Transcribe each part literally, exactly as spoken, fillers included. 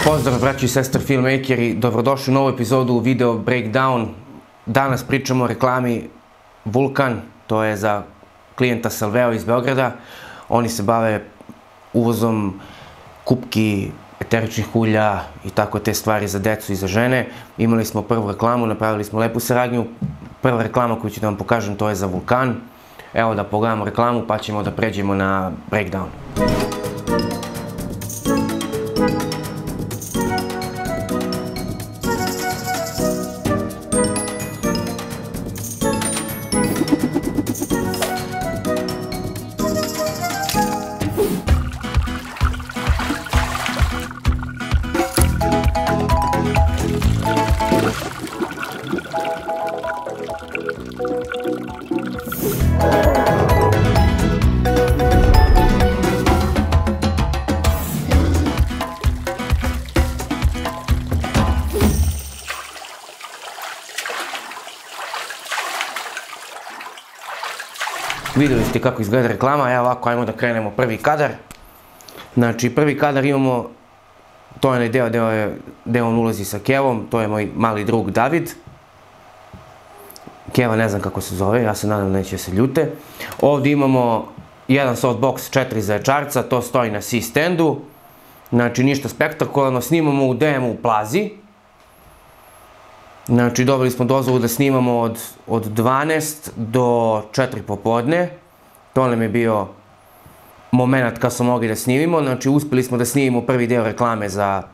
Pozdrav braći i sestre filmmakeri, dobrodošli u novu epizodu Video Breakdown. Danas pričamo o reklami Vulkan, to je za klijenta Salveo iz Beograda. Oni se bave uvozom kupki, eteričnih ulja i tako te stvari za decu i za žene. Imali smo prvu reklamu, napravili smo lepu saradnju. Prva reklama koju ću da vam pokažem to je za Vulkan. Evo da pogledamo reklamu pa ćemo da pređemo na Breakdown. Vidjeli ste kako izgleda reklama, evo ovako, ajmo da krenemo prvi kadar. Znači, prvi kadar imamo, to je onaj deo gde on ulazi sa Kevom, to je moj mali drug David. Keva ne znam kako se zove, ja se nadam da neće se ljute. Ovdje imamo jedan softbox, četiri zaječarca, to stoji na C-standu. Znači, ništa spektakularno, snimamo u D M u Plazi. Znači, dobili smo dozvolu da snimamo od dvanaest do četiri popodne. To nam je bio moment kad smo mogli da snimimo. Znači, uspeli smo da snimimo prvi deo reklame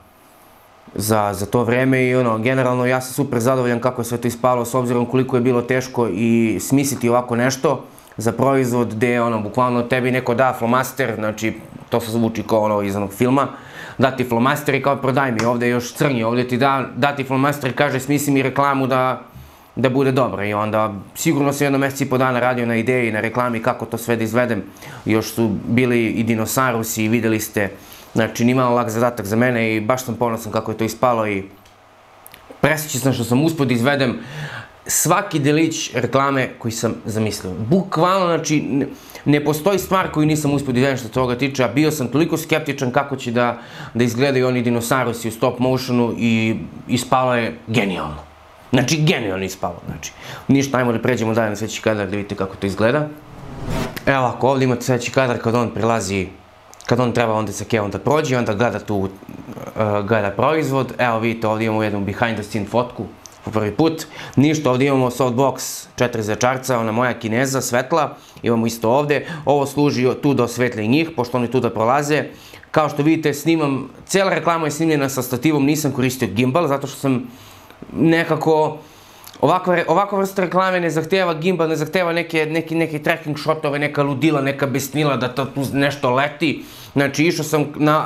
za to vreme i ono, generalno ja sam super zadovoljan kako je sve to ispalo s obzirom koliko je bilo teško i smisliti ovako nešto za proizvod gde, ono, bukvalno tebi neko da flomaster, znači, to se zvuči kao ono iz onog filma, da ti flomaster i kao prodaj mi, ovde je još crnji, ovde ti da ti flomaster i kaže smisli mi reklamu da bude dobra i onda sigurno sam jedno mesec i po dana radio na ideji, na reklami kako to sve da izvedem, još su bili i dinosaurusi i videli ste, znači nimalo lak zadatak za mene i baš sam ponosan kako je to ispalo i presrećan sam što sam uspio da izvedem svaki delić reklame koji sam zamislio. Bukvalno, znači, ne postoji stvar koju nisam uspio da izvedem što toga tiče, a bio sam toliko skeptičan kako će da izgledaju oni dinosaurusi u stop motionu i ispalo je genijalno. Znači, genijalno ispalo, znači. Ništa, ajmo da pređemo dalje na sledeći kadar da vidite kako to izgleda. Evo ovako, ovdje imate sledeći kadar kad on prilazi, kad on treba onda sa Kevom da prođe, onda gleda tu, gleda proizvod. Evo vidite, ovdje imamo jednu behind the scene fotku po prvi put. Ništa, ovdje imamo softbox, četiri zaječarca, ona moja Kineza, svetla, imamo isto ovdje. Ovo služi tu da osvetli njih, pošto oni tu da prolaze. Kao što vidite, snimam, cijela reklama je snimljena sa stativom, nisam koristio gimbal, zato što sam nekako, ovakva vrsta reklame ne zahteva gimbal, ne zahteva neke tracking shotove, neka ludila, neka besnila da tu nešto leti. Znači, išao sam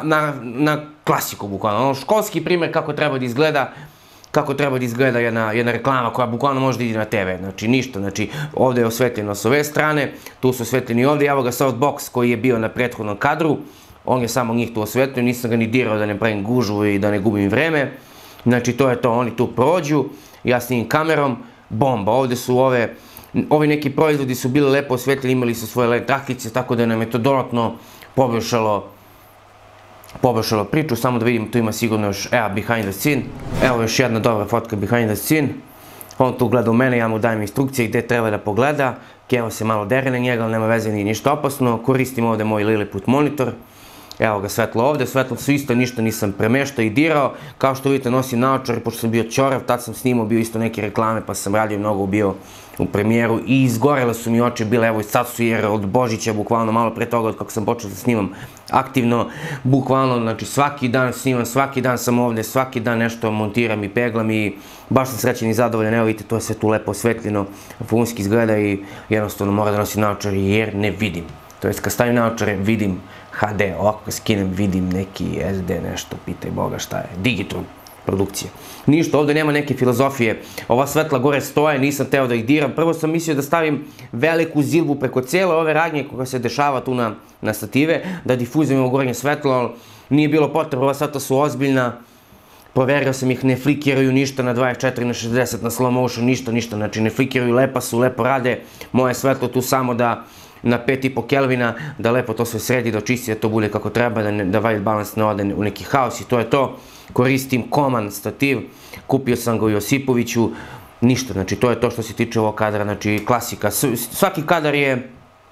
na klasiku, bukvalno, školski primjer kako treba da izgleda, kako treba da izgleda jedna reklama koja bukvalno može da ide na te ve. Znači, ništa. Znači, ovdje je osvetljeno s ove strane, tu su osvetljeni ovdje. Evo ga softbox koji je bio na prethodnom kadru. On je samo njih tu osvetlio, nisam ga ni dirao da ne pravim gužu i da ne gubim vreme. Znači, to je to, oni tu prođu, ja snimim kamerom, bomba. Ovdje su ove, ovi neki proizvodi su bili lepo osvetljeni, imali su svoje led trakice, tako da nam je to dodatno poboljšalo poboljšalo priču, samo da vidim, tu ima sigurno još, evo, behind the scene, evo još jedna dobra fotka behind the scene, on tu gleda u mene, ja mu dajem instrukcije gde treba da pogleda, Kevo se malo dere na njega, ali nema veze, nije ništa opasno, koristim ovde moj Lilliput monitor, evo ga svetlo ovde, svetlo su isto, ništa nisam premeštao i dirao, kao što vidite nosim naočare, pošto sam bio ćorav, tad sam snimao, bio isto neke reklame, pa sam radio mnogo, bio u premijeru i izgorele su mi oči bile, evo i sad su jer od Božića, bukvalno malo pre toga od kako sam počeo da snimam aktivno, bukvalno, znači svaki dan snimam, svaki dan sam ovde, svaki dan nešto montiram i peglam i baš sam srećen i zadovoljan, evo vidite, to je sve tu lepo osvetljeno, funski izgleda i jednostavno mora da nosim naočare jer ne vidim, to jest kad stavim naočare vidim ha de, ovako skinem vidim neki es de nešto, pitaj Boga šta je, Digitron produkcije. Ništa, ovdje nema neke filozofije, ova svetla gore stoje, nisam teo da ih diram, prvo sam mislio da stavim veliku zilbu preko cijele ove radnje koja se dešava tu na stative, da difuziram u gornje svetlo, ali nije bilo potreba, ova svetla su ozbiljna, proverio sam ih, ne flikiraju ništa na dvadeset četiri na šezdeset na slow motion, ništa, ništa, znači ne flikiraju, lepa su, lepo rade, moje svetlo tu samo da na pet i po Kelvina, da lepo to sve sredi, da očisti, da to bude kako treba, da white balance ne ode u neki haos i to je to. koristim Koman stativ, kupio sam ga u Josipoviću, ništa, znači to je to što se tiče ovog kadra, znači klasika, svaki kadar je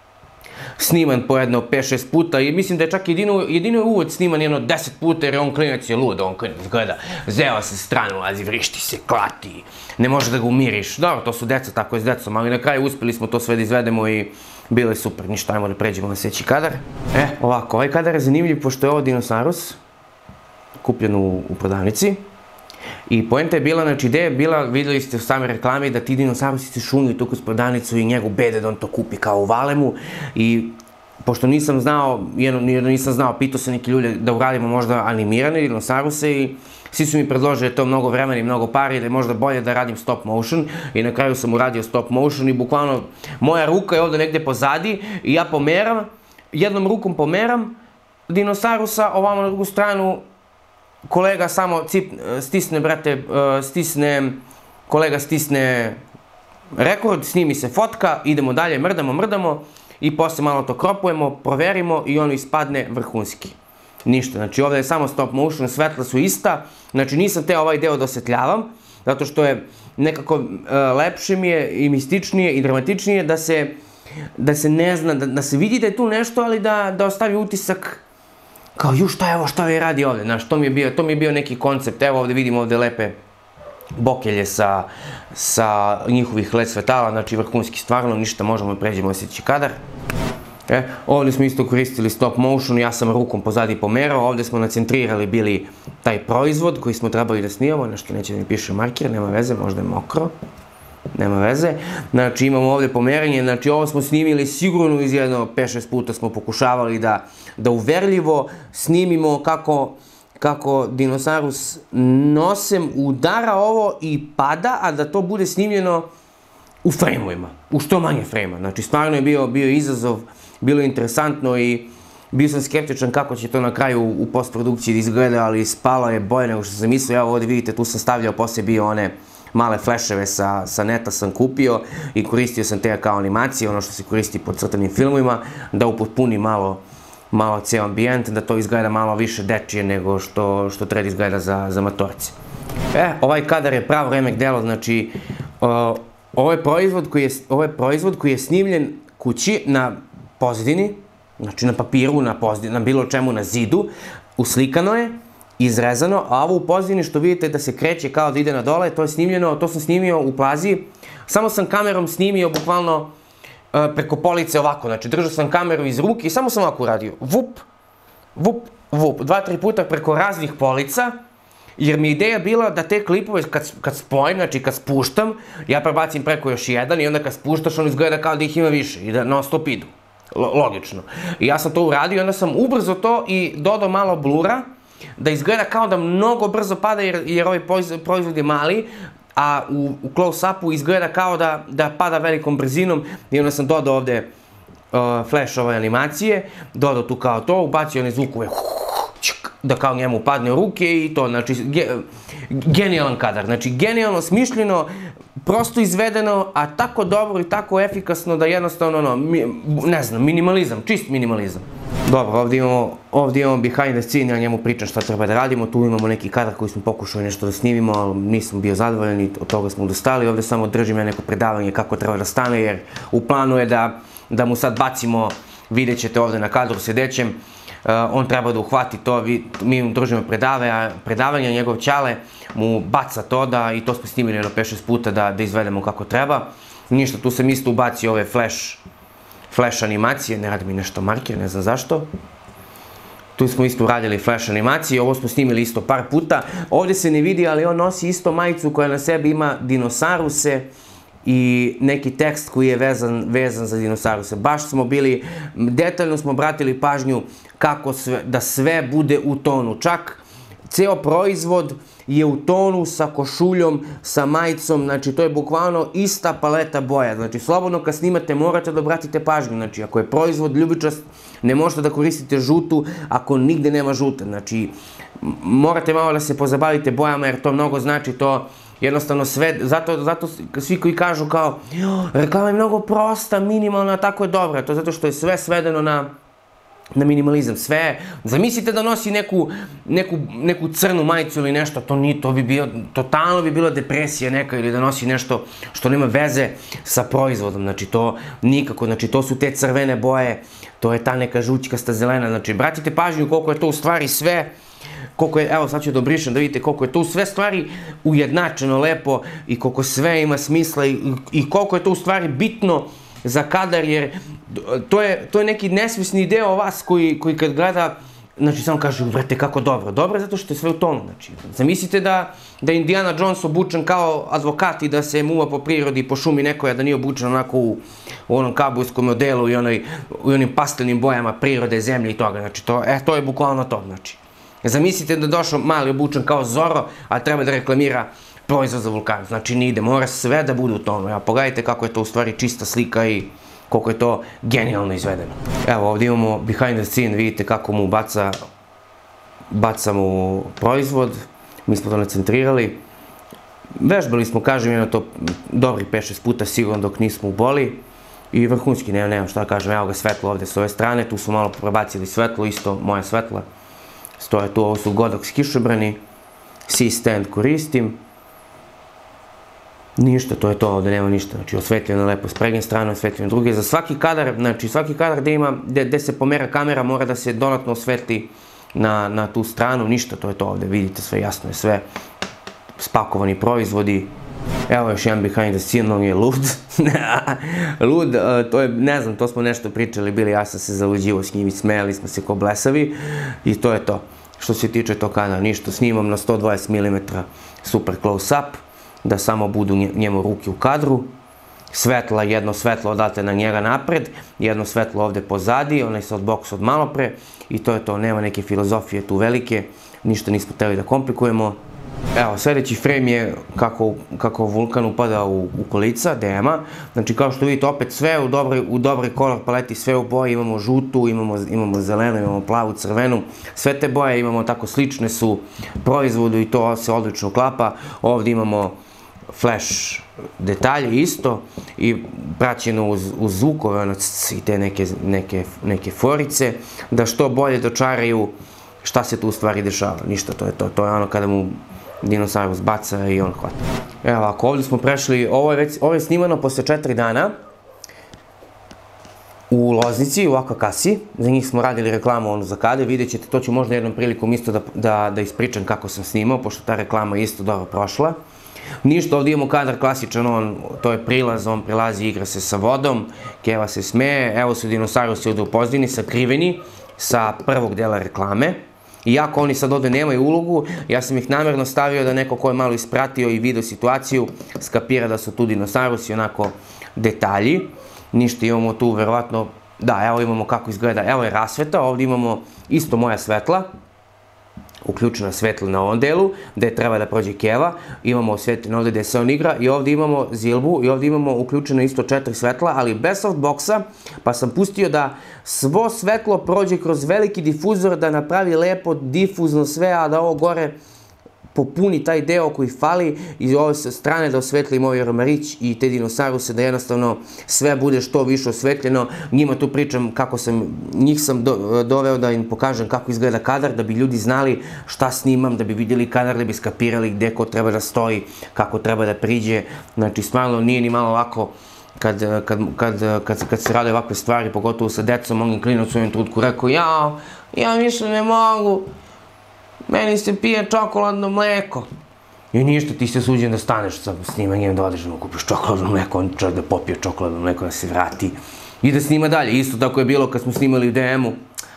sniman po jedno pet šest puta i mislim da je čak jedino, jedino je uvod sniman jedno deset puta jer on klinac je lud, on klinac gleda, zeva se stranu, lazi, vrišti se, klati, ne može da ga umiriš, dobro, to su deca, tako je s decom, ali na kraju uspeli smo to sve da izvedemo i bilo je super, ništa, ajmo da pređemo na sljedeći kadar. E, ovako, ovaj kadar je zanimljiv pošto je ovo dinosaurus, kupljen u, u prodavnici. I poenta je bila, znači ideja je bila, videli ste u same reklame da ti dinosaurusi se šunju tu kroz prodavnicu i njegov bede da on to kupi kao u Valemu i pošto nisam znao, jedno nisam znao, pitao sam neki ljudi da uradimo možda animirane dinosauruse i svi su mi predložili da je to mnogo vremena i mnogo pari, da je možda bolje da radim stop motion i na kraju sam uradio stop motion i bukvalno moja ruka je ovde negde pozadi i ja pomeram, jednom rukom pomeram dinosaurusa, ovamo na drugu stranu kolega samo cip, stisne, brate, stisne, kolega stisne rekord, snimi se fotka, idemo dalje, mrdamo, mrdamo i posle malo to kropujemo, proverimo i ono ispadne vrhunski. Ništa, znači ovdje je samo stop motion, svetla su ista, znači nisam te ovaj deo da osvetljavam, zato što je nekako lepše mi je i mističnije i dramatičnije da se, da se ne zna, da, da se vidi da je tu nešto, ali da, da ostavi utisak kao, ju, šta je ovo, šta je radi ovde, znaš, to mi je bio, to mi je bio neki koncept, evo ovde vidimo ovde lepe bokelje sa, sa njihovih led svetala, znači vrhunski stvarno, ništa, možemo da pređemo na sljedeći kadar. E, ovde smo isto koristili stop motion, ja sam rukom pozadi pomerao, ovde smo nacentrirali bili taj proizvod koji smo trebali da snimamo, nešto neće da mi piše marker, nema veze, možda je mokro. Nema veze, znači imamo ovde pomeranje, znači ovo smo snimili sigurno iz jedno pet šest puta smo pokušavali da, da uverljivo snimimo kako, kako dinosaurus nosem udara ovo i pada, a da to bude snimljeno u frejmovima, u što manje frejma, znači stvarno je bio, bio izazov, bilo je interesantno i bio sam skeptičan kako će to na kraju u postprodukciji da izgleda, ali spalo je bolje nego što sam mislio, evo ovde vidite tu sam stavljao, poslije bio one male fleševe sa, sa neta sam kupio i koristio sam te kao animacije, ono što se koristi po crtanim filmovima, da upotpuni malo, malo ceo ambijent, da to izgleda malo više dečije nego što, što treba izgleda za, za matorce. E, ovaj kadar je pravo remek delo, znači, o, ovo je proizvod koji je, ovo je proizvod koji je snimljen kući na pozadini, znači na papiru, na pozadini, na bilo čemu, na zidu, uslikano je, izrezano, a ovo u pozadini što vidite da se kreće kao da ide na dole, to je snimljeno, to sam snimio u plazi, samo sam kamerom snimio bukvalno preko police ovako, znači držao sam kameru iz ruke i samo sam ovako uradio, vup, vup, vup, dva, tri puta preko raznih polica, jer mi je ideja bila da te klipove kad, kad spojim, znači kad spuštam, ja prebacim preko još jedan i onda kad spuštaš on izgleda kao da ih ima više i da non stop idu, logično. I ja sam to uradio i onda sam ubrzo to i dodao malo blura, da izgleda kao da mnogo brzo pada jer, jer ovaj proizvod je mali, a u, u close-upu izgleda kao da, da pada velikom brzinom i onda sam dodao ovde uh, flash ove animacije, dodao tu kao to, ubacio one zvukove da kao njemu padne u ruke i to, znači ge, genijalan kadar, znači genijalno smišljeno, prosto izvedeno, a tako dobro i tako efikasno da jednostavno, no, mi, ne znam, minimalizam, čist minimalizam. Dobro, ovdje imamo, ovdje imamo behind the scene, ja njemu pričam šta treba da radimo, tu imamo neki kadar koji smo pokušali nešto da snimimo, ali nisam bio zadovoljan i od toga smo odustali, ovdje samo držim ja neko predavanje kako treba da stane, jer u planu je da, da mu sad bacimo, vidjet ćete ovdje na kadru sedećem, uh, on treba da uhvati to, vi, mi mu držimo predave, predavanja, njegov ćale mu baca to da, i to smo snimili jedno pet šest puta da, da izvedemo kako treba, ništa, tu sam isto ubacio ove flash, flash animacije, ne radi mi nešto marker, ne znam zašto. Tu smo isto uradili flash animacije, ovo smo snimili isto par puta. Ovdje se ne vidi, ali on nosi isto majicu koja na sebi ima dinosauruse i neki tekst koji je vezan, vezan za dinosauruse. Baš smo bili, detaljno smo obratili pažnju kako sve, da sve bude u tonu. Čak ceo proizvod je u tonu sa košuljom, sa majicom, znači to je bukvalno ista paleta boja, znači slobodno kad snimate morate da obratite pažnju, znači ako je proizvod ljubičast ne možete da koristite žutu ako nigde nema žute, znači morate malo da se pozabavite bojama jer to mnogo znači, to jednostavno sve, zato, zato svi koji kažu kao reklama je mnogo prosta, minimalna, tako je dobra, to zato što je sve svedeno na na minimalizam, sve, zamislite da nosi neku, neku, neku crnu majicu ili nešto, to ni, to bi bio, totalno bi bila depresija neka, ili da nosi nešto što nema veze sa proizvodom, znači to nikako, znači to su te crvene boje, to je ta neka žućkasta zelena, znači bratite pažnju koliko je to u stvari sve, koliko je, evo sad ću da obrišem da vidite koliko je to u sve stvari ujednačeno, lepo i koliko sve ima smisla i, i koliko je to u stvari bitno za kadar, jer to je, to je neki nesvesni deo vas koji, koji kad gleda, znači samo kaže, vrate kako dobro, dobro zato što je sve u tonu, znači, zamislite da, da Indiana Jones obučen kao advokat i da se muva po prirodi i po šumi nekoja, da nije obučen onako u, u onom kabujskom modelu i, onoj, i onim pastelnim bojama prirode, zemlje i toga, znači, to, e, to je bukvalno to, znači. Zamislite da došao mali obučen kao Zorro, a treba da reklamira proizvod za vulkan, znači ne ide, mora sve da bude u tome, a pogledajte kako je to u stvari čista slika i koliko je to genijalno izvedeno. Evo ovdje imamo behind the scene, vidite kako mu baca, baca mu proizvod, mi smo to nacentrirali, vežbali smo, kažem, jedno to dobri pet šest puta sigurno dok nismo u boli i vrhunski, nemam, nemam šta da kažem, evo ga svetlo ovdje s ove strane, tu su malo prebacili svetlo, isto moja svetla, stoje tu, ovo su Godox kišobrani, C-stand koristim, ništa, to je to, ovdje nema ništa, znači osvetljeno lepo s prednje strane, osvetljeno druge, za svaki kadar, znači svaki kadar gde ima, gde se pomera kamera mora da se dodatno osvetli na, na tu stranu, ništa, to je to ovdje, vidite sve, jasno je sve, spakovani proizvodi, evo još jedan behind the scene, on je lud, lud, to je, ne znam, to smo nešto pričali, bili, ja sam se zaluđivo s njim i smejali smo se ko blesavi i to je to, što se tiče to kadra, ništa, snimam na sto dvadeset milimetara super close up, da samo budu njemu ruke u kadru, svetla, jedno svetlo odate na njega napred, jedno svetlo ovde pozadi, onaj sa od boksa od malo pre, i to je to, nema neke filozofije tu velike, ništa nismo hteli da komplikujemo. Evo, sledeći frame je kako, kako vulkan upada u, u kolica, D M-a, znači kao što vidite opet sve u dobroj, u dobroj color paleti, sve u boji, imamo žutu, imamo, imamo zelenu, imamo plavu, crvenu, sve te boje imamo tako slične su proizvodu i to se odlično uklapa, ovde imamo flash detalje isto i praćeno uz, uz zvukove, ono, i te neke, neke, neke forice, da što bolje dočaraju šta se tu u stvari dešava, ništa, to je to, to je ono kada mu dinosaurus baca i on hvata. Evo ovako, ovdje smo prešli, ovo je, već, ovo je snimano posle četiri dana u Loznici, u Aka Kasi, za njih smo radili reklamu ono za kadar, vidjet ćete, to ću možda jednom prilikom isto da, da, da ispričam kako sam snimao, pošto ta reklama je isto dobro prošla. Ništa, ovdje imamo kadar klasičan, on, to je prilaz, on prilazi, igra se sa vodom, Keva se smeje, evo su dinosaurusi ovdje u pozdini, sakriveni sa prvog dela reklame. Iako oni sad ovdje nemaju ulogu, ja sam ih namjerno stavio da neko ko je malo ispratio i video situaciju skapira da su tu dinosaurusi, onako detalji. Ništa, imamo tu verovatno, da, evo imamo kako izgleda, evo je rasveta, ovdje imamo isto moja svetla, uključena svetla na ovom delu, gde treba da prođe Keva, imamo osvetljeno ovdje gde se on igra i ovdje imamo Zilbu i ovdje imamo uključeno isto četiri svetla, ali bez softboxa, pa sam pustio da svo svetlo prođe kroz veliki difuzor, da napravi lepo difuzno sve, a da ovo gore popuni taj deo koji fali i ove strane da osvetlim ovaj romarić i te dinosauruse, da jednostavno sve bude što više osvetljeno. Njima tu pričam kako sam, njih sam do, doveo da im pokažem kako izgleda kadar, da bi ljudi znali šta snimam, da bi vidjeli kadar, da bi skapirali gde ko treba da stoji, kako treba da priđe. Znači, stvarno nije ni malo lako kad, kad, kad, kad, kad se rade ovakve stvari, pogotovo sa decom. On je klinac u ovom trutku rekao, ja, ja više ne mogu, meni se pije čokoladno mleko. I ništa, ti se suđen da staneš sa snimanjem, da odeš da mu kupiš čokoladno mleko, on čovjek da popije čokoladno mleko, da se vrati i da snima dalje. Isto tako je bilo kad smo snimali u D M-u.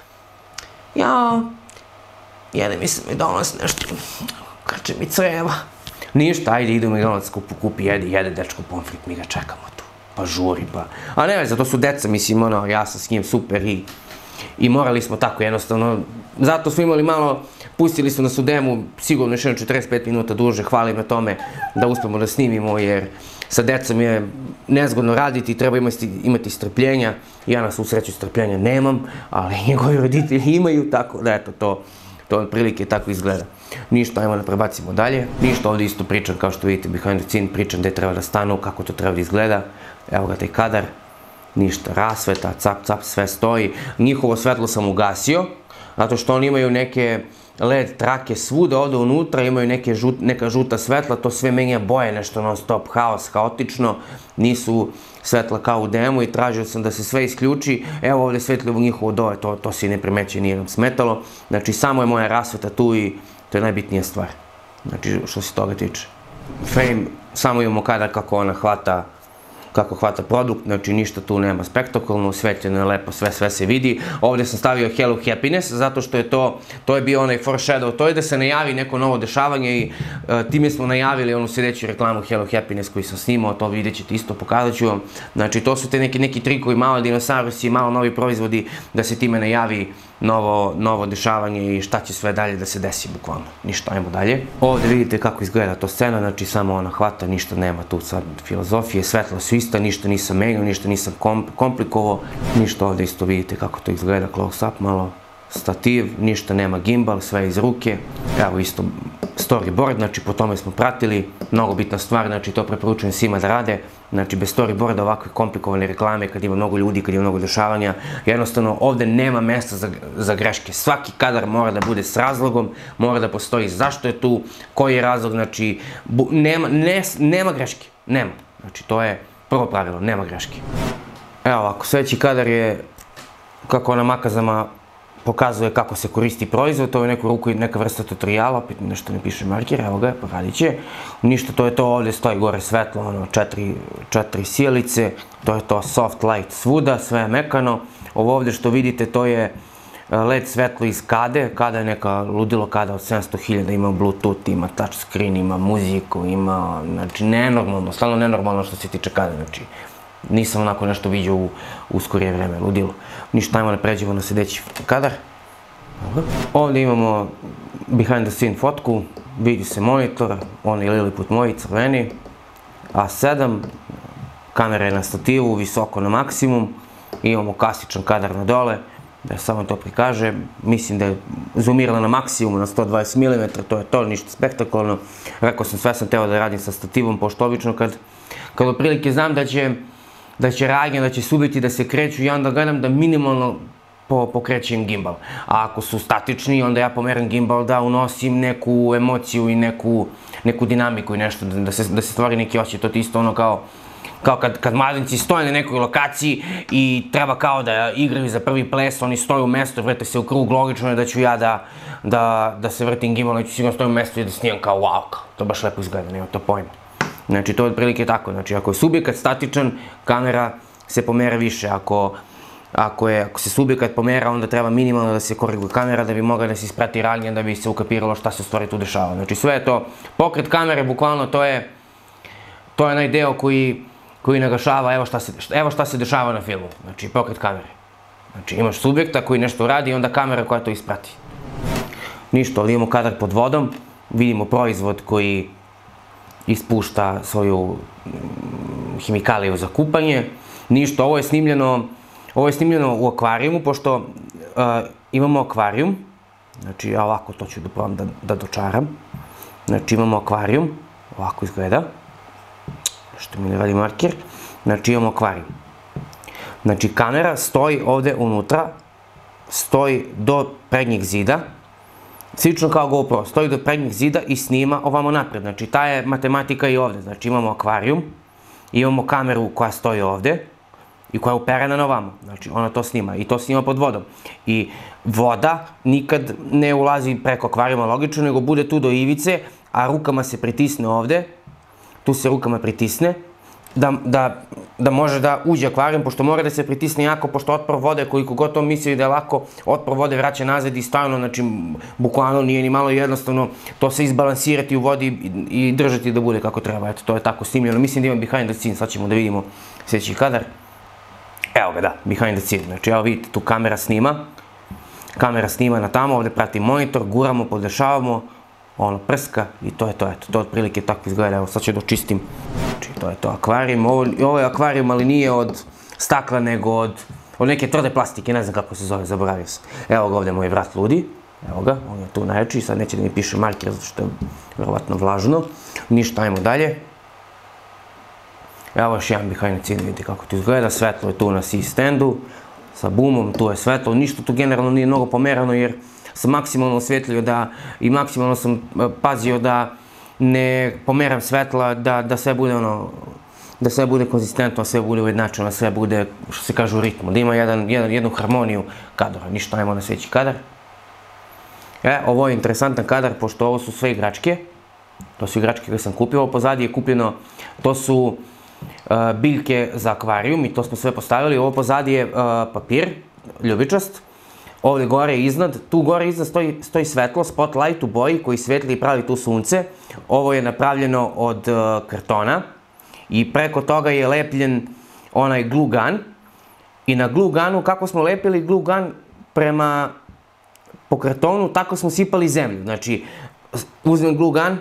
Ja, jede mi se McDonald's nešto, krče mi creva. Ništa, ajde, ide u McDonald's, kupi, kupi, jede, jede dečko pomfrit, mi ga čekamo tu, pa žuri, pa... A ne veze, to su deca, mislim, ono, ja sam s njim super i... I morali smo tako jednostavno, zato smo imali malo, pustili smo nas u demu, sigurno još jedno četrdeset pet minuta duže, hvalim na tome da uspemo da snimimo, jer sa decom je nezgodno raditi, treba imati, imati strpljenja, ja na svu sreću strpljenja nemam, ali njegovi roditelji imaju, tako da eto, to, to otprilike tako izgleda. Ništa, ajmo da prebacimo dalje, ništa, ovdje isto pričam, kao što vidite, behind the scene, pričam gde treba da stanu, kako to treba da izgleda, evo ga taj kadar. ništa, rasveta, cap, cap, sve stoji. Njihovo svetlo sam ugasio, zato što oni imaju neke led trake svuda ovde unutra, imaju neka žuta svetla, to sve menja boje, nešto non stop, haos, haotično, nisu svetla kao u demu i tražio sam da se sve isključi. Evo ovde svetljivo njihovo dole, to se ne primeće, nije nam smetalo. Znači, samo je moja rasveta tu i to je najbitnija stvar. Znači, što se toga tiče. Frame, samo imamo kadar kako ona hvata kako hvata produkt, znači ništa tu nema spektakularno, osvetljeno je lepo, sve, sve se vidi. Ovde sam stavio Hello Happiness, zato što je to, to je bio onaj foreshadow, to je da se najavi neko novo dešavanje i time smo najavili onu sljedeću reklamu Hello Happiness koju sam snimao, to vidjet ćete isto, pokazat ću vam. Znači, to su te neki, neki trikovi, malo dinosaurusi, malo novi proizvodi, da se time najavi novo, novo dešavanje i šta će sve dalje da se desi, bukvalno. Ništa, ajmo dalje. Ovde vidite kako izgleda to scena, znači samo ona hvata, ništa nema tu sad filozofije, svetla su ista, ništa nisam menjao, ništa nisam komplikovao, ništa ovde isto vidite kako to izgleda, close up malo, stativ, ništa nema gimbal, sve iz ruke, evo isto storyboard, znači po tome smo pratili, mnogo bitna stvar, znači to preporučujem svima da rade, znači bez storyboarda ovakve komplikovane reklame, kad ima mnogo ljudi, kad ima mnogo dešavanja, jednostavno ovde nema mesta za greške, svaki kadar mora da bude s razlogom, mora da postoji zašto je tu, koji je razlog, znači nema greške, nema, znači to je prvo pravilo, nema greške. Evo ovako, sljedeći kadar je kako na makazama pokazuje kako se koristi proizvod, to je neku ruku i neka vrsta tutoriala, opet nešto ne piše marker, evo ga, pa radit će. Ništa, to je to, ovde stoji gore svetlo, ono, četiri sjelice, to je to soft light svuda, sve je mekano. Ovo ovde što vidite, to je led svetlo iz kade, kada je neka ludilo kada od sedamsto hiljada, ima bluetooth, ima touchscreen, ima muziku, ima, znači, nenormalno, stalno nenormalno što se tiče kada, znači, nisam onako nešto vidio u skorije vreme, ludilo. Ništa, ajmo ne pređemo na sljedeći kadar. Ovdje imamo behind the scene fotku, vidi se monitor, oni Lilliput moji, crveni, A sedam, kamera je na stativu, visoko na maksimum, imamo klasičan kadar na dole, da samo to prikaže, mislim da je zoomirala na maksimum na sto dvadeset milimetara, to je to, ništa spektakularno. Rekao sam, sve sam teo da radim sa stativom, pošto obično kad kad otprilike znam da će da će radnja, da će subjekti da se kreću i onda gledam da minimalno pokrećem gimbal. A ako su statični, onda ja pomeram gimbal da unosim neku emociju i neku dinamiku i nešto, da se stvori neki osjećaj. To ti isto ono kao kao kad mladenci stoje na nekoj lokaciji i treba kao da igraju za prvi ples, oni stoje u mestu, vrte se u krug, logično je da ću ja da se vrtim gimbalom i ću sigurno stoji u mestu i da snimam kao wow, to baš lepo izgleda, nema to pojma. Znači, to je otprilike tako, znači, ako je subjekat statičan, kamera se pomera više, ako se subjekat pomera, onda treba minimalno da se koriguje kamera da bi mogla da se isprati radnja, da bi se ukapiralo šta se u stvari tu dešava. Znači, sve je to, pokret kamere, bukvalno, to je to je onaj deo koji koji naglašava evo šta se dešava na filmu, znači pokret kamere. Znači imaš subjekta koji nešto radi i onda kamera koja to isprati. Ništa, ovdje imamo kadar pod vodom, vidimo proizvod koji ispušta svoju hemikaliju za kupanje. Ništa, ovo je snimljeno ovo je snimljeno u akvarijumu, pošto imamo akvarijum, znači ja ovako to ću da probam da dočaram. Znači imamo akvarijum, ovako izgleda. Što mi ne radi marker, znači imamo akvarijum. Znači kamera stoji ovde unutra, stoji do prednjeg zida, slično kao GoPro, stoji do prednjeg zida i snima ovamo napred. Znači ta je matematika i ovde, znači imamo akvarijum, imamo kameru koja stoji ovde i koja je uperena na ovamo, znači ona to snima i to snima pod vodom. I voda nikad ne ulazi preko akvarijuma logično, nego bude tu do ivice, a rukama se pritisne ovde, tu se rukama pritisne, da može da uđe akvarijum, pošto mora da se pritisne jako, pošto otpor vode, koliko god to misli da je lako, otpor vode vraća nazad i stajno, znači, bukvalno nije ni malo jednostavno to se izbalansirati u vodi i držati da bude kako treba. Eto, to je tako snimljeno. Mislim da imam behind the scene, sad ćemo da vidimo sljedeći kadar. Evo ga, da, behind the scene. Znači, evo vidite, tu kamera snima, kamera snima na tamo, ovde prati monitor, guramo, podešavamo, ono prska i to je to, eto, to otprilike tako izgleda, evo sad ću da očistim, znači to je to akvarijum, ovo je akvarijum, ali nije od stakla, nego od neke tvrde plastike, ne znam kako se zove, zaboravio sam. Evo ga ovde moj vrat ludi, evo ga, on je tu najjači, sad neće da mi piše marker, zato što je verovatno vlažno, ništa, ajmo dalje. Evo još jedan behind the scene, vidite kako to izgleda, svetlo je tu na C-standu, sa boomom, tu je svetlo, ništa tu generalno nije mnogo pomerano jer sam maksimalno osvetlio da i maksimalno sam pazio da ne pomeram svetla, da, da sve bude ono, da sve bude konzistentno, sve bude ujednačeno, sve bude, što se kaže, u ritmu, da ima jedan, jedan, jednu harmoniju kadra, ništa, ajmo na sljedeći kadar. E, ovo je interesantan kadar, pošto ovo su sve igračke, to su igračke koje sam kupio, ovo pozadije je kupljeno, to su uh, biljke za akvarijum i to smo sve postavili, ovo pozadije je uh, papir, ljubičast, ovdje gore iznad, tu gore iznad stoji, stoji svetlo, spotlight u boji koji svetli i pravi tu sunce, ovo je napravljeno od uh, kartona i preko toga je lepljen onaj glue gun i na glue gunu, kako smo lepili glue gun prema po kartonu, tako smo sipali zemlju, znači uzmem glue gun,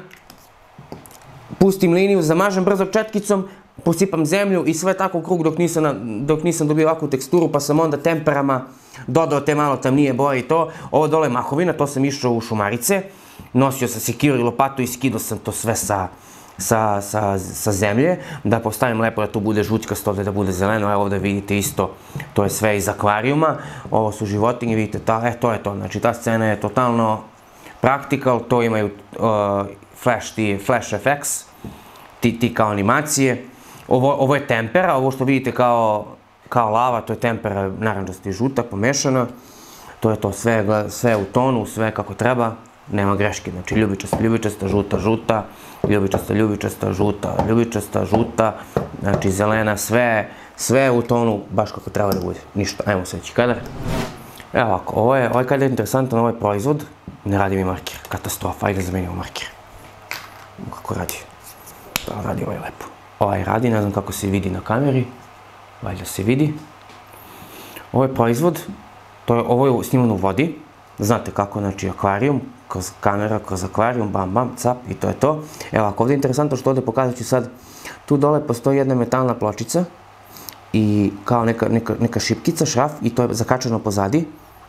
pustim liniju, zamažem brzo četkicom, posipam zemlju i sve tako u krug dok nisam, dok nisam dobio ovakvu teksturu, pa sam onda temperama dodao te malo tamnije boje i to. Ovo dole je mahovina, to sam išao u Šumarice, nosio sam sekiro i lopatu i skidao sam to sve sa, sa, sa, sa zemlje, da postavim lepo da tu bude žućkasto, ovdje da bude zeleno, evo ovdje vidite isto, to je sve iz akvarijuma, ovo su životinje, vidite, ta, e, to je to, znači ta scena je totalno practical, to imaju uh, flash, ti, flash effects, ti, ti kao animacije. Ovo, ovo je tempera, ovo što vidite kao, kao lava, to je tempera naranđasta i žuta, pomešana. To je to sve, sve u tonu, sve kako treba, nema greške. Znači ljubičasta, ljubičasta, žuta, žuta, ljubičasta, ljubičasta, žuta, ljubičasta, žuta, znači zelena, sve, sve u tonu, baš kako treba da bude. Ništa, ajmo sljedeći kadar. Evo ovako, ovo je, ovaj kadar je interesantan, ovo je proizvod, ne radi mi marker, katastrofa, ajde zamenimo marker. Kako radi? Da, radi ovaj lepo. Ovaj radi, ne znam kako se vidi na kameri, valjda se vidi. Ovo je proizvod, to je, ovo je snimano u vodi, znate kako, znači akvarijum, kroz kamera, kroz akvarijum, bam, bam, cap i to je to. Evo, ako ovdje je interesantno što ovdje pokazat ću sad, tu dole postoji jedna metalna pločica i kao neka, neka, neka šipkica, šraf i to je zakačeno pozadi,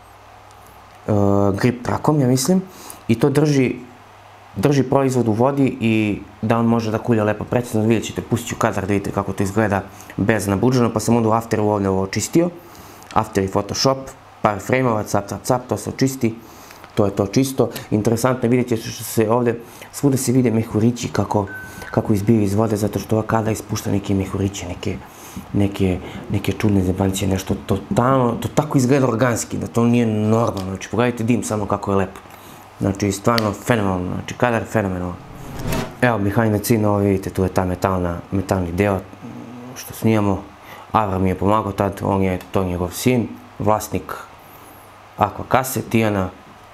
uh, grip trakom, ja mislim, i to drži drži proizvod u vodi i da on može da kulja lepo precizno, vidjet ćete, pustit ću kadar da vidite kako to izgleda bez nabuđeno, pa sam onda u Afteru ovdje ovo očistio, After i Photoshop, par frame-ova, cap, cap, cap, to se očisti, to je to čisto. Interesantno je, vidjet ćete što se ovdje, svuda se vide mehurići kako, kako izbiju iz vode, zato što ova kada ispušta neke mehuriće, neke, neke, neke čudne zebancije, nešto totalno, to tako izgleda organski, da to nije normalno, znači pogledajte dim samo kako je lepo. Znači, stvarno fenomenalno, znači kadar je fenomenalan. Evo, behind the scene, ovo vidite, tu je ta metalna, metalni deo što snimamo. Avram mi je pomagao tad, on je to njegov sin, vlasnik Aqua kase, Tijana,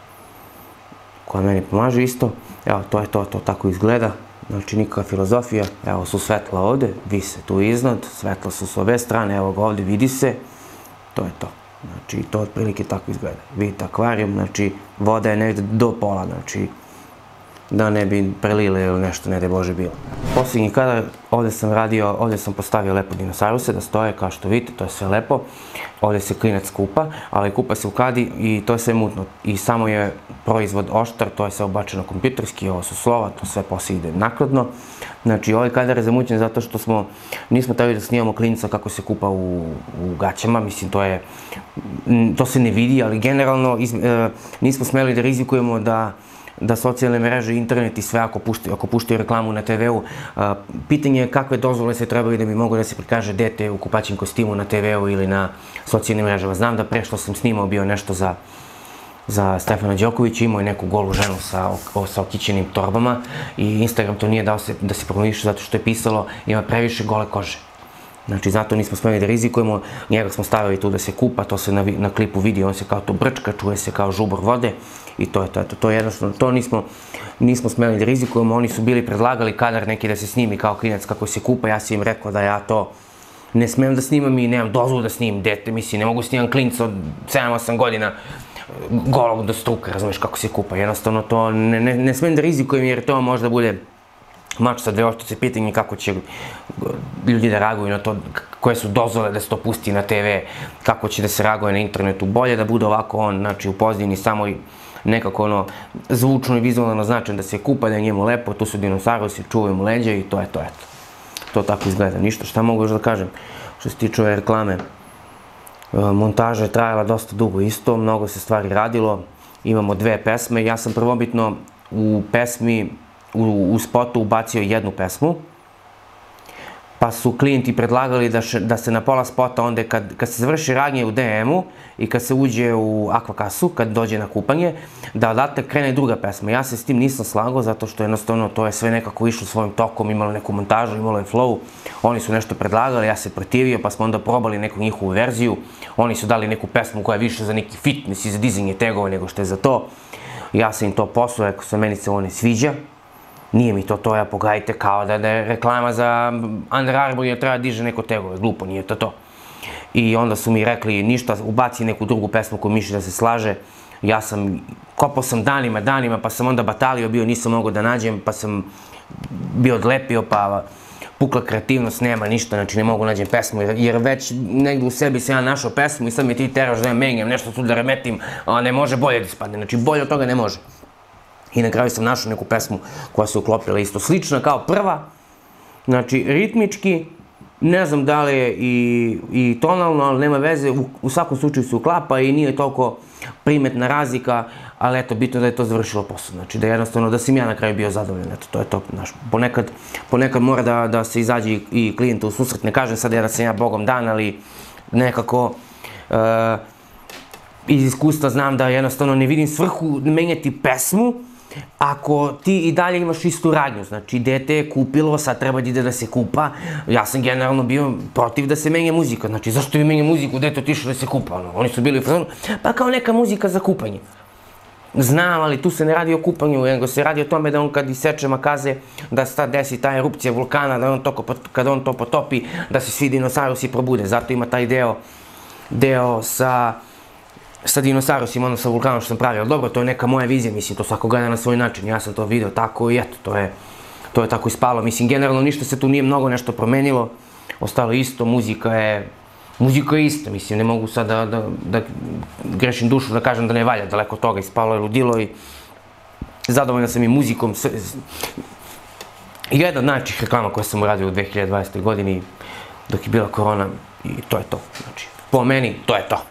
koja meni pomaže isto. Evo, to je to, to tako izgleda, znači nikakva filozofija. Evo su svetla ovdje, vise tu iznad, svetla su s ove strane, evo ga ovdje, vidi se, to je to. Znači, to otprilike tako izgleda. Vidite akvarijum, znači, voda je negdje do pola, znači, da ne bi prelile ili nešto, ne da je Bože bilo. Posljednji kadar, ovdje sam radio, ovdje sam postavio lepo dinosauruse da stoje, kao što vidite, to je sve lepo. Ovdje se klinac kupa, ali kupa se u kadi i to je sve mutno. I samo je proizvod oštar, to je sve obačeno kompjuterski, ovo su slova, to sve poslije ide nakladno. Znači, ovaj kadar je zamućen zato što smo, nismo trebali da snimamo klinca kako se kupa u, u gaćama, mislim, to je, to se ne vidi, ali generalno iz, e, nismo smeli da rizikujemo da da socijalne mreže, internet i sve ako puštaju, ako puštaju reklamu na te ve-u. Pitanje je kakve dozvole se trebali da bi moglo da se prikaže dete u kupaćem kostimu na te ve-u ili na socijalnim mrežama. Znam da pre što sam snimao bio nešto za za Stefana Đokovića, imao je neku golu ženu sa, o, sa okićenim torbama i Instagram to nije dao se, da se promoviše zato što je pisalo ima previše gole kože. Znači, zato nismo smeli da rizikujemo, njega smo stavili tu da se kupa, to se na, na klipu vidi, on se kao to brčka, čuje se kao žubor vode i to je to, to, to je jednostavno, to nismo, nismo smeli da rizikujemo, oni su bili predlagali kadar neki da se snimi kao klinac kako se kupa, ja sam im rekao da ja to ne smem da snimam i nemam dozvolu da snimam dete, mislim, ne mogu snimam klinca od sedam osam godina golog do struka, razumiješ kako se kupa, jednostavno to ne, ne, ne smem da rizikujem jer to možda bude mač sa dve oštice, pitanje kako će ljudi da reaguju na to, koje su dozvole da se to pusti na te ve, kako će da se reaguje na internetu, bolje da bude ovako on, znači u pozadini samo nekako ono zvučno i vizualno naznačen da se kupa, da je njemu lepo, tu su dinosaurusi, čuvaju mu leđa i to je to, eto. to tako izgleda. Ništa, šta mogu još da kažem? Što se tiče ove reklame, montaža je trajala dosta dugo isto, mnogo se stvari radilo, imamo dve pesme, ja sam prvobitno u pesmi, u spotu ubacio jednu pesmu, pa su klijenti predlagali da se na pola spota onda kad se završi radnje u de emu i kad se uđe u akvakasu, kad dođe na kupanje, da odatle krene druga pesma. Ja se s tim nisam slagao zato što jednostavno to je sve nekako išlo svojim tokom, imalo neku montažu, imalo je flow. Oni su nešto predlagali, ja se protivio, pa smo onda probali neku njihovu verziju. Oni su dali neku pesmu koja je više za neki fitness i za dizanje tegova nego što je za to. Ja sam im to poslao, rekao sam, meni se ovo ne sviđa. Nije mi to to, ja pogledajte, kao da je reklama za Under Armour jer treba diže neko tegove, glupo, nije to to. I onda su mi rekli, ništa, ubaci neku drugu pesmu koju misli da se slaže. Ja sam, kopao sam danima, danima, pa sam onda batalio bio, nisam mogao da nađem, pa sam bio odlepio, pa pukla kreativnost, nema ništa, znači ne mogu nađem pesmu, jer već negdje u sebi sam ja našao pesmu i sad mi ti teraš da ja menjam, nešto tu da remetim, a ne može bolje da ispadne, znači bolje od toga ne može. I na kraju sam našao neku pesmu koja se uklopila isto slična kao prva. Znači, ritmički, ne znam da li je i tonalno, ali nema veze, u svakom slučaju se uklapa i nije toliko primetna razlika, ali eto, bitno da je to završilo posao. Znači, da jednostavno, da sam ja na kraju bio zadovoljan, eto, to je to. Ponekad mora da se izađe i klijenta u susret, ne kažem sad da sam ja bogom dan, ali nekako iz iskustva znam da jednostavno ne vidim svrhu menjati pesmu ako ti i dalje imaš istu radnju. Znači, dete je kupilo, sad treba da ide da se kupa. Ja sam generalno bio protiv da se menja muzika. Znači, zašto bi menja muziku, dete otišao da se kupa? Oni su bili u fazonu, pa kao neka muzika za kupanje. Znam, ali tu se ne radi o kupanju, nego se radi o tome da on kad iseče makaze, da se tad desi ta erupcija vulkana, da kada on to potopi, da se svi dinosaurusi probude. Zato ima taj deo, deo sa... sa dinosaurusima, ono sa vulkanom što sam pravio. Dobro, to je neka moja vizija, mislim, to svako gleda na svoj način. Ja sam to video tako i eto, to je to je tako ispalo. Mislim, generalno ništa se tu nije mnogo nešto promenilo. Ostalo isto, muzika je muzika je ista, mislim, ne mogu sad da grešim dušu da kažem da ne valja, daleko od toga, ispalo je ludilo i zadovoljan sam i muzikom. Jedna od najčešćih reklama koje sam uradio u dve hiljade dvadesetoj godini dok je bila korona i to je to. Znači, po meni, to je to.